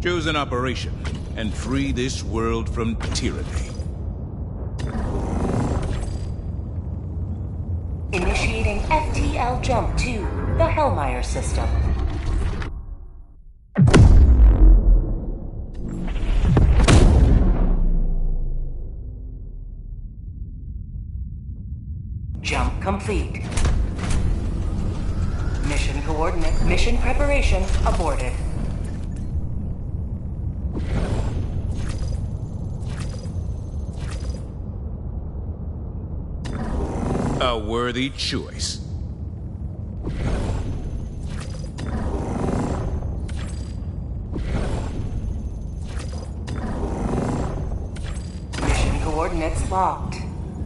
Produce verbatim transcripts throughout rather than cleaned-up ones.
Choose an operation and free this world from tyranny. Initiating F T L jump to the Hellmeyer system. Jump complete. Mission coordinate. Mission preparation aborted. A worthy choice. Mission coordinates locked.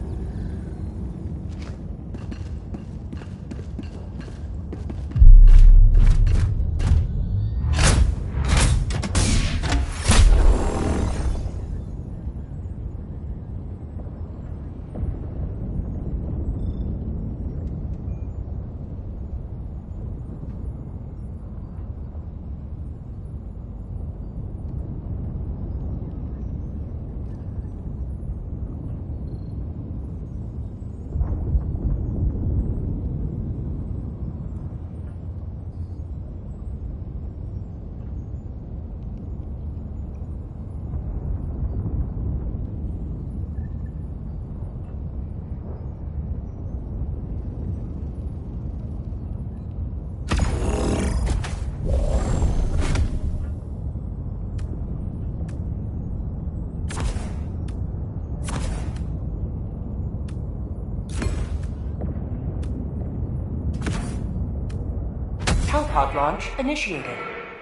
Hellpod launch initiated.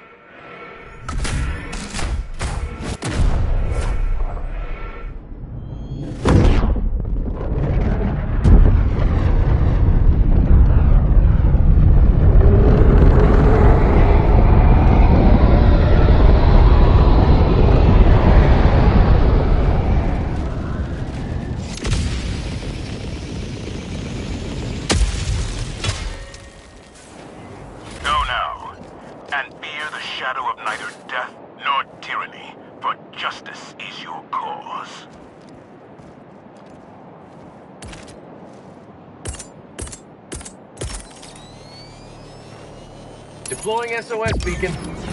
Deploying S O S beacon.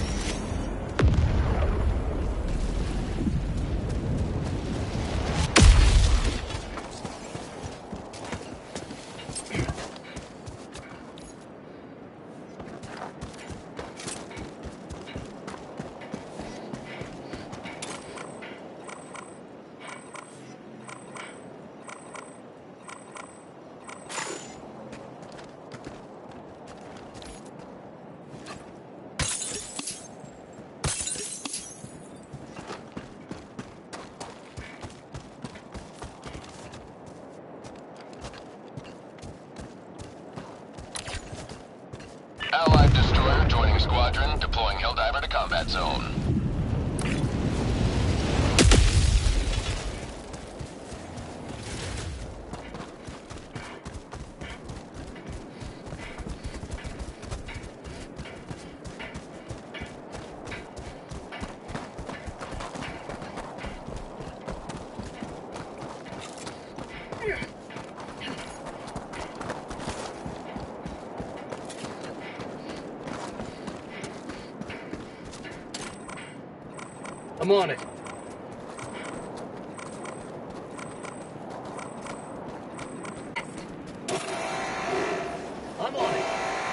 Allied destroyer joining squadron, deploying Helldiver to combat zone. I'm on it. I'm on it.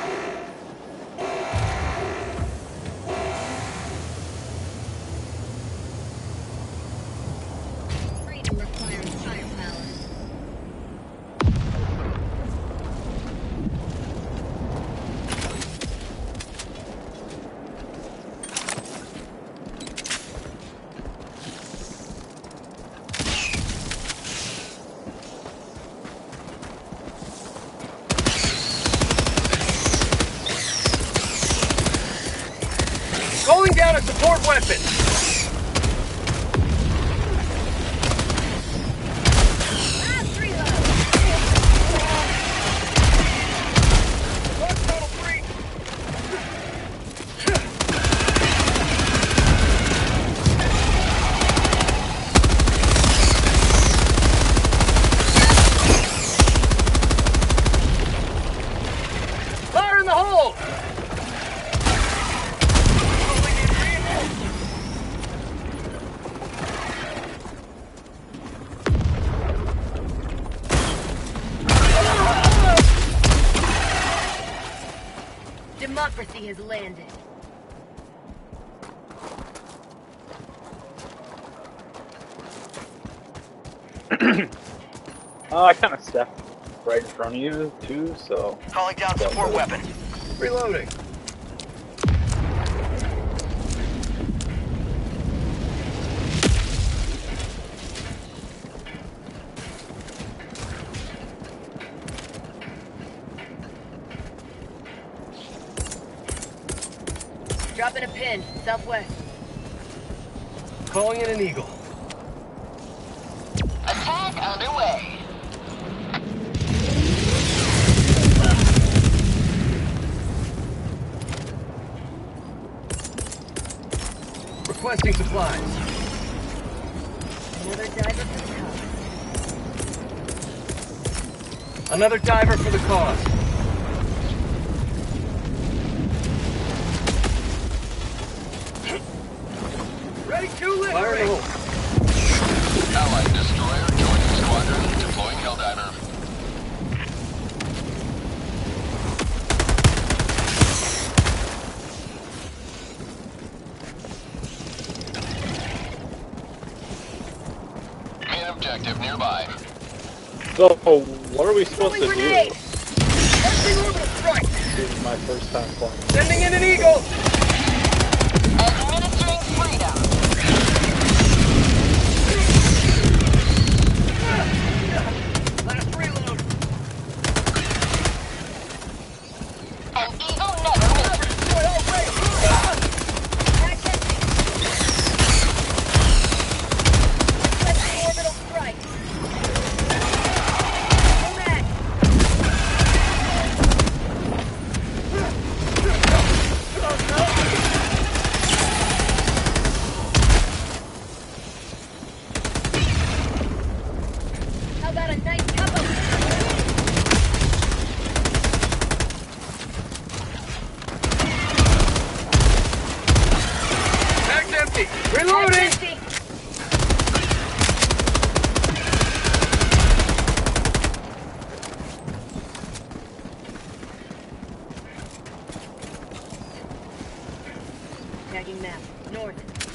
Freedom requires firepower. Calling down a support weapon! Last reload! Lost total three! democracy has landed. Oh, I kind of stepped right in front of you, too, so... Calling down support weapon. Reloading. Dropping a pin, southwest. Calling in an Eagle. Attack underway. Requesting supplies. Another diver for the cause. Another diver for the cause. Ready to lift. Fire in the hole. Allied destroyer joining squadron. Deploying Helldiver. Main objective nearby. So, what are we supposed to do? Grenade! Launching orbital strike. This is my first time playing. Sending in an Eagle. Administering freedom. Last reload. An Eagle never misses. Destroy all range. Attack empty. Requesting orbital strike. No mag. How about a nice cup of... Mag's empty. Reloading. Empty. Tagging map. North.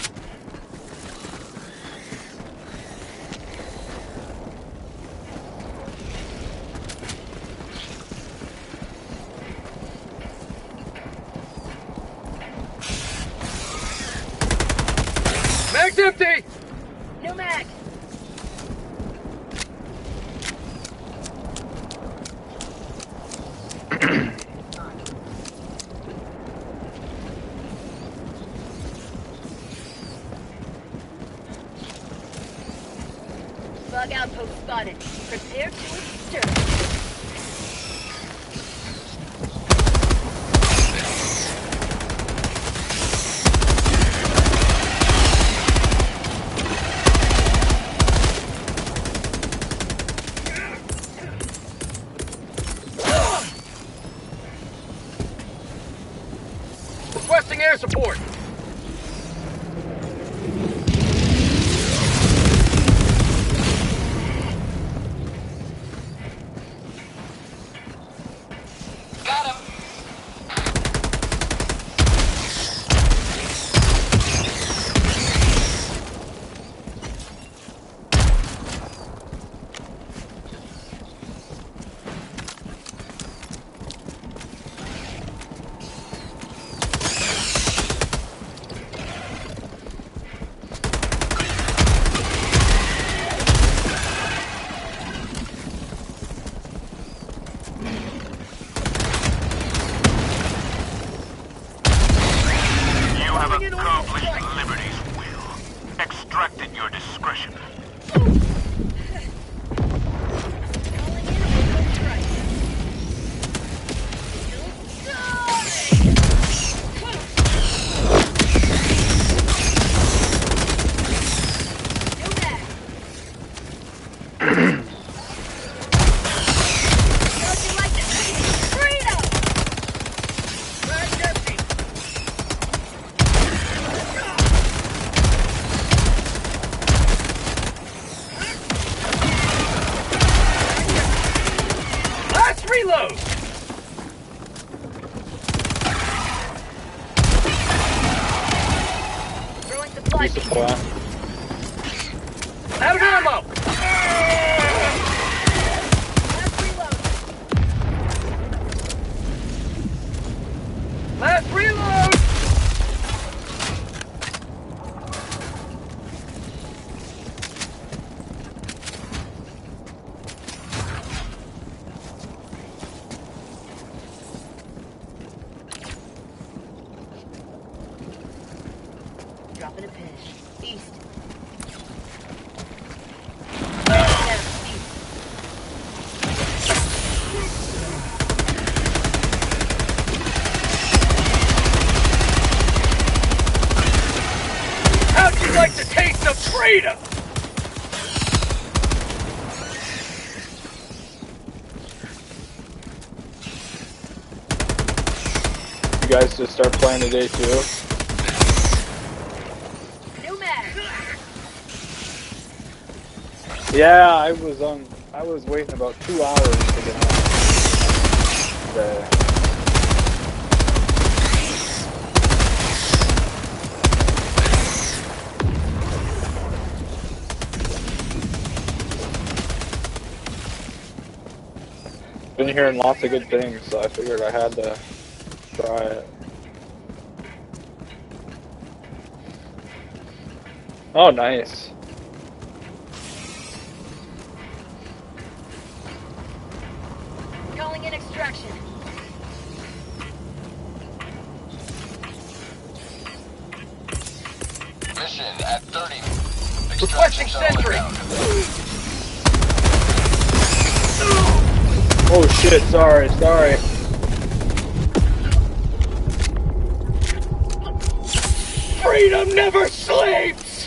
Mag's empty. No mag. Bug outpost spotted. Prepare to exterminate. Requesting air support. Got him. You have accomplished Liberty's will. Extracted your discretion. Calling in orbital strike. No mag. Don't you like to see freedom? Mag's empty. resupply. Out of ammo! Last reload! Last reload! Dropping a pinch. East. How'd you like the taste of freedom? You guys just start playing today too? New mag. Yeah, I was on. I was waiting about two hours to get on. today. Been hearing lots of good things, so I figured I had to try it. Oh, nice. Calling in extraction. Mission at thirty. Requesting Extraction zone sentry. inbound. Oh shit, sorry, sorry. Freedom never sleeps!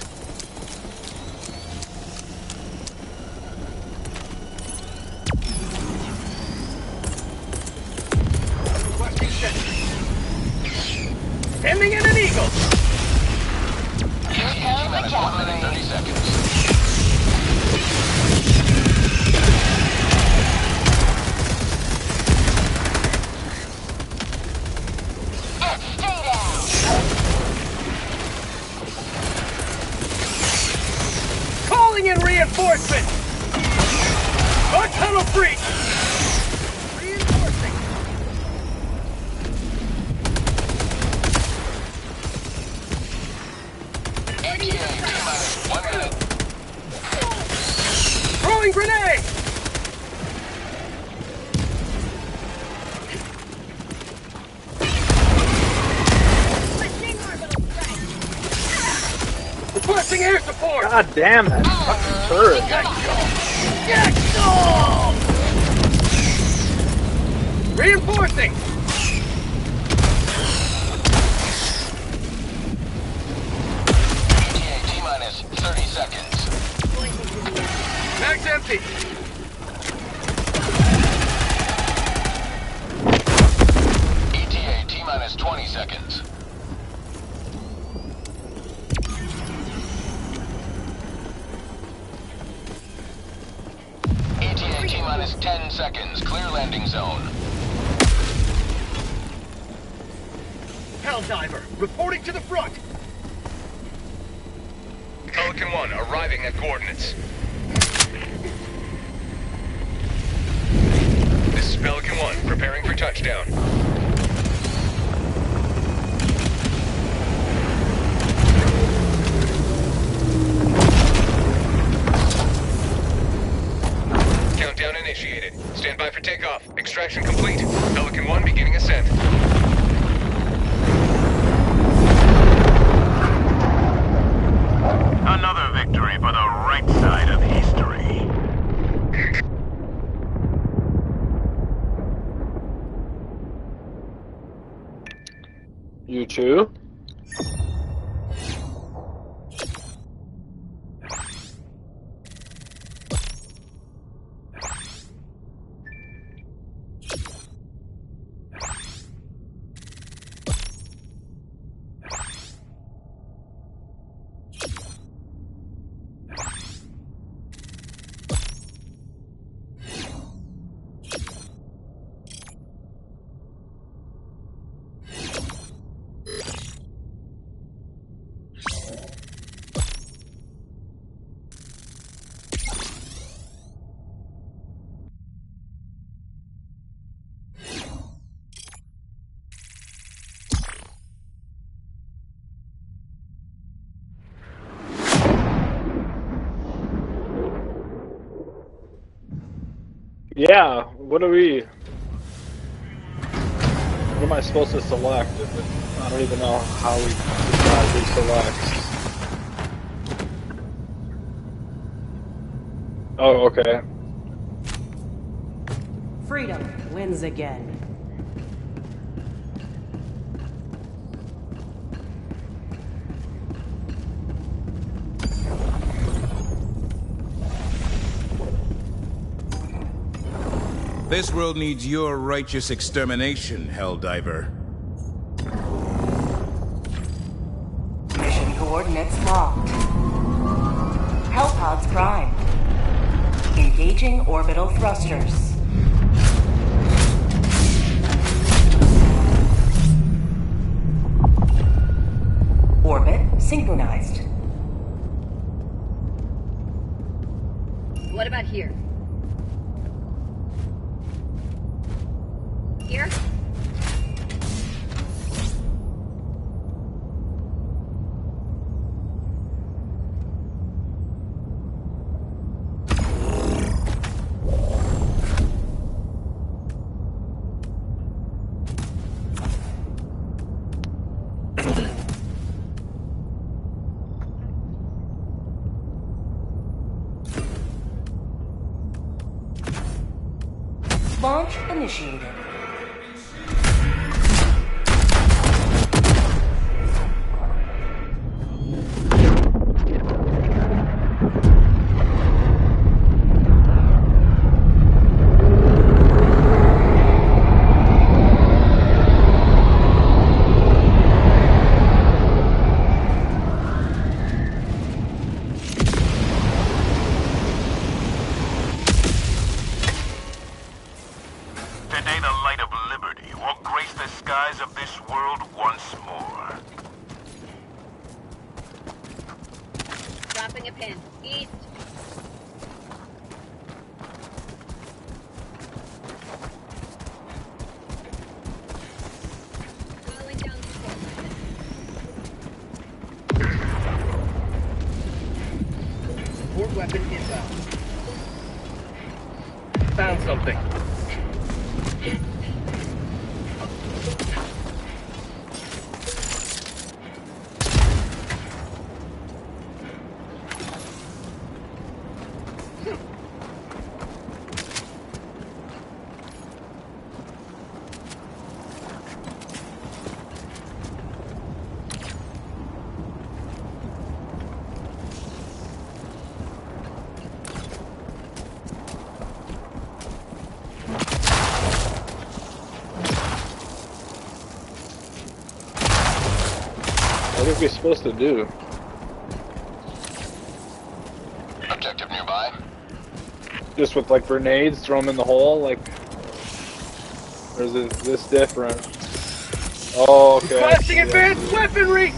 Requesting sentry. Sending in an eagle! Here comes the one minute thirty seconds. Calling in reinforcements! Our tunnel breach! Reinforcing! E T A T-minus one minute. Throwing grenade! Machine orbital strike. Requesting air support! God damn that fucking turret. Get go! Reinforcing! E T A T-minus thirty seconds. Mag's empty! E T A T-minus twenty seconds. E T A T-minus ten seconds. Clear landing zone. Helldiver, reporting to the front! Pelican one arriving at coordinates. This is Pelican one, preparing for touchdown. Countdown initiated. Stand by for takeoff. Extraction complete. Pelican one beginning ascent. Another victory for the right side of history. You too? Yeah, what do we... What am I supposed to select? If it, I don't even know how we decide who selects. Oh, okay. Freedom wins again. This world needs your righteous extermination, Helldiver. Mission coordinates locked. Hellpods prime. Engaging orbital thrusters. Orbit synchronized. What about here? Here? Launch initiated. Today the light of liberty will grace the skies of this world once more. Dropping a pin. East. Calling down support. Support weapon inbound. Found something. What are we supposed to do? Objective nearby. Just with like grenades, throw them in the hole, like, or is it this different? Oh, okay. Requesting advanced weaponry!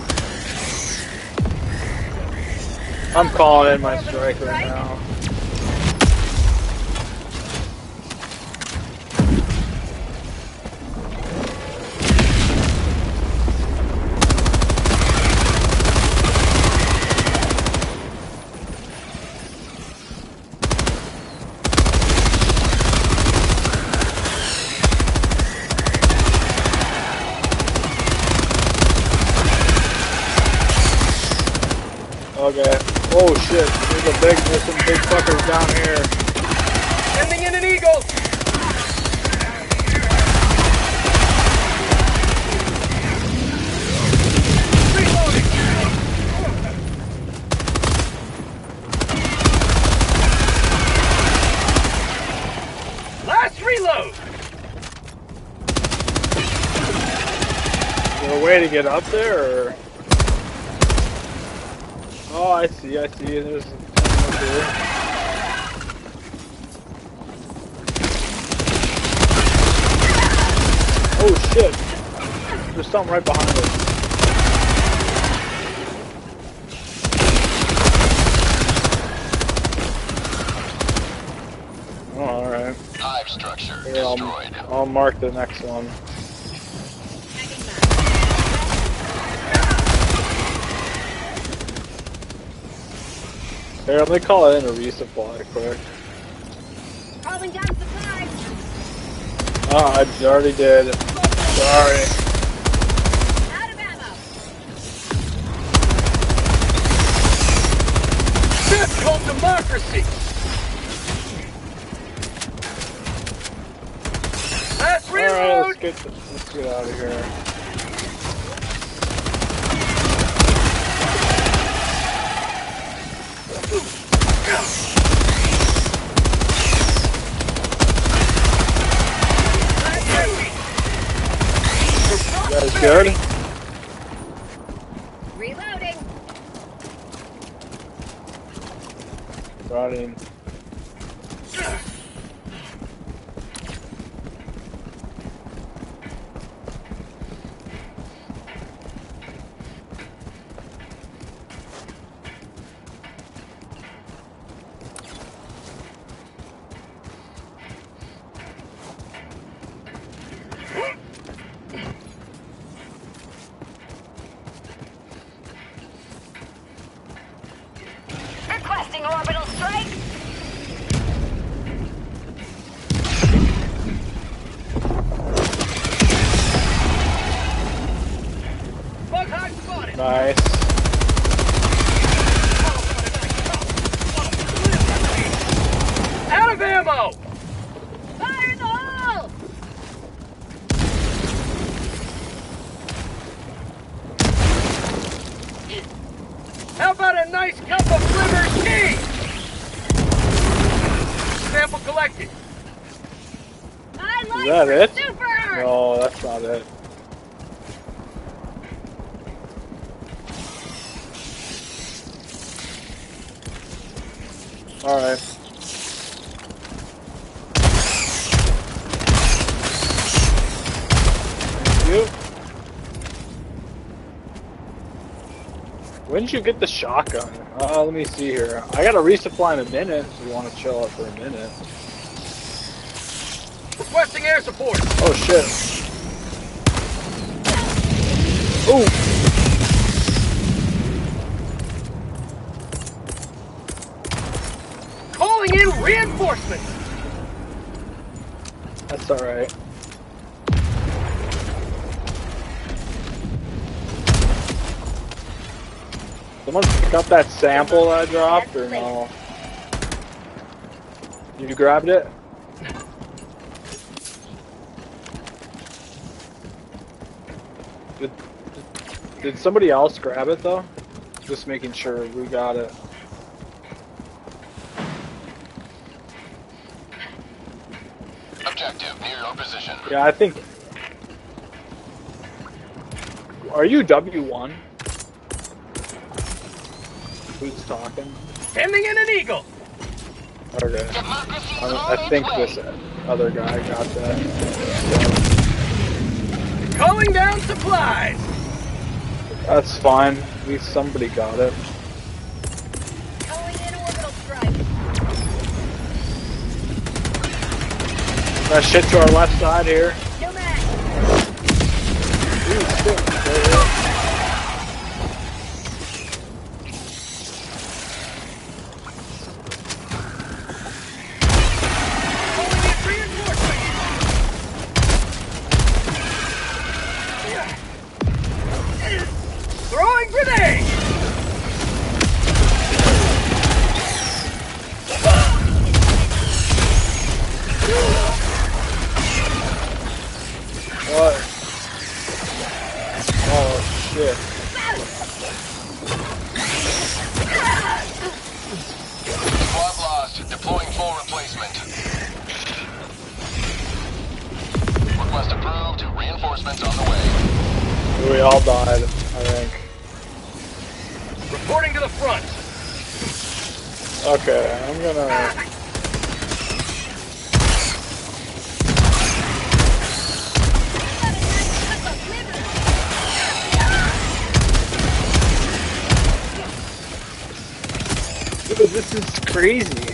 I'm calling in my strike right now. Okay. Oh shit, there's a big, there's some big fuckers down here. Sending in an eagle! Reloading! Last reload! Is there a way to get up there, or? Oh, I see, I see. There's okay. Oh shit! There's something right behind us. Oh, alright. Hive structure Here, I'll, destroyed. I'll mark the next one. Here, let me call it in a resupply quick. Calling down supply. Oh, I already did. Sorry. Out of ammo. That's called democracy. Last Alright, reload. let's get, let's get out of here. You guys good? Reloading. Running. Requesting orbital strike. Bug hide spotted. Nice. Out of ammo. Fire in the hole. How about a nice cup of liver tea? Sample collected. My life that for it? super. No, that's not it. Alright. Thank you. When did you get the shotgun? Uh, let me see here. I got a resupply in a minute if you want to chill out for a minute. Requesting air support. Oh shit. Ooh. Calling in reinforcements. That's alright. Someone pick up that sample that I dropped or no? You grabbed it? Did, did somebody else grab it though? Just making sure we got it. Objective near your position. Yeah, I think. Are you W one? Who's talking? Sending in an eagle. Okay. I, I think this other guy got that. Calling down supplies. That's fine. At least somebody got it. Calling in orbital strike. That shit to our left side here. No match. Ooh, shit. There it is. Calling in reinforcements. Throwing grenade. What? Oh shit. Squad lost. Deploying full replacement. Request approved. Reinforcements on the way. We all died, I think. Reporting to the front. Okay, I'm gonna. Dude, this is crazy.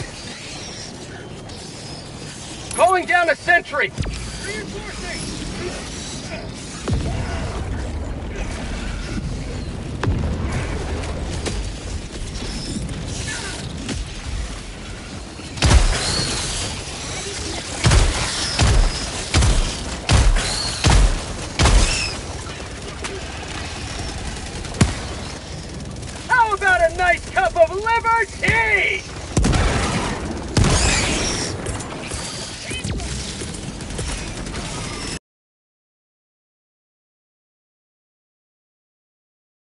Calling down a sentry. Reinforcing. a nice cup of liberty!